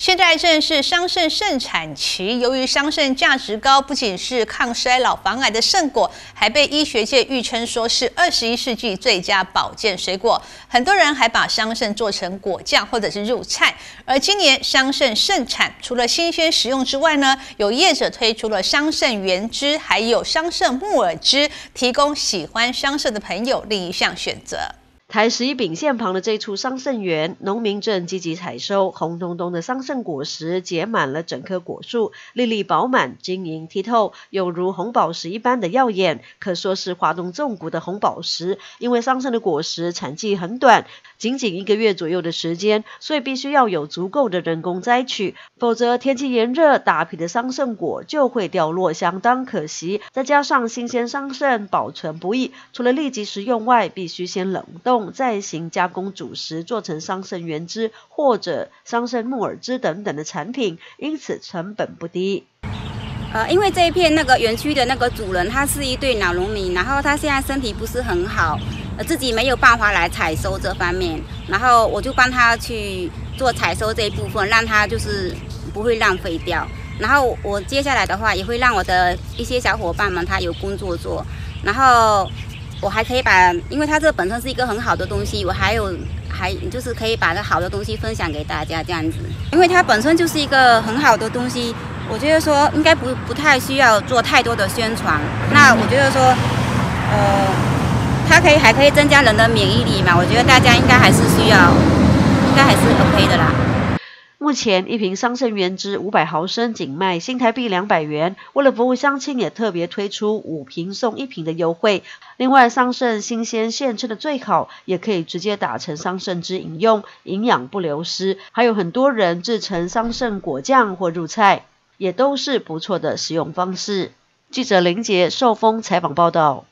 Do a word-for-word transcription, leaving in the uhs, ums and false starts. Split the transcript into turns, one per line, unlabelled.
现在正是桑葚盛产期，由于桑葚价值高，不仅是抗衰老、防癌的圣果，还被医学界誉称说是二十一世纪最佳保健水果。很多人还把桑葚做成果酱或者是入菜。而今年桑葚盛产，除了新鲜食用之外呢，有业者推出了桑葚原汁，还有桑葚木耳汁，提供喜欢桑葚的朋友另一项选择。
台十一丙线旁的这处桑葚园，农民正积极采收，红彤彤的桑葚果实结满了整棵果树，粒粒饱满，晶莹剔透，有如红宝石一般的耀眼，可说是哗众纵谷的红宝石。因为桑葚的果实产季很短，仅仅一个月左右的时间，所以必须要有足够的人工摘取，否则天气炎热，大批的桑葚果就会掉落，相当可惜。再加上新鲜桑葚保存不易，除了立即食用外，必须先冷冻，再行加工煮食，做成桑葚原汁或者桑葚木耳汁等等的产品，因此成本不低。
呃，因为这一片那个园区的那个主人，他是一对老农民，然后他现在身体不是很好，呃，自己没有办法来采收这方面，然后我就帮他去做采收这一部分，让他就是不会浪费掉。然后我接下来的话，也会让我的一些小伙伴们他有工作做，然后我还可以把，因为它这本身是一个很好的东西，我还有还就是可以把这好的东西分享给大家这样子，因为它本身就是一个很好的东西，我觉得说应该不不太需要做太多的宣传。那我觉得说，呃，它可以还可以增加人的免疫力嘛，我觉得大家应该还是需要，应该还是 OK 的啦。
目前一瓶桑葚原汁五百毫升仅卖新台币两百元，为了服务乡亲，也特别推出五瓶送一瓶的优惠。另外，桑葚新鲜现吃的最好，也可以直接打成桑葚汁饮用，营养不流失。还有很多人制成桑葚果酱或入菜，也都是不错的食用方式。记者林杰受封采访报道。